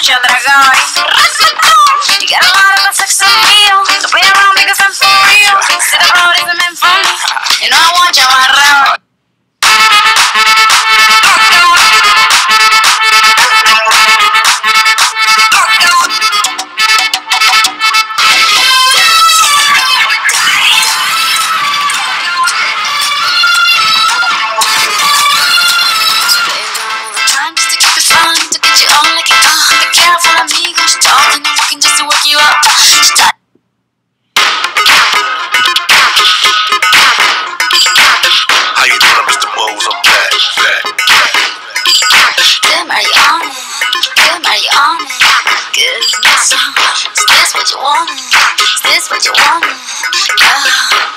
noche atracado. You get a lot of the sex appeal. Don't be around because I'm for real. See the road isn't meant for me. You know I want you around. Give me some. Is this what you want? Is this what you want? Yeah.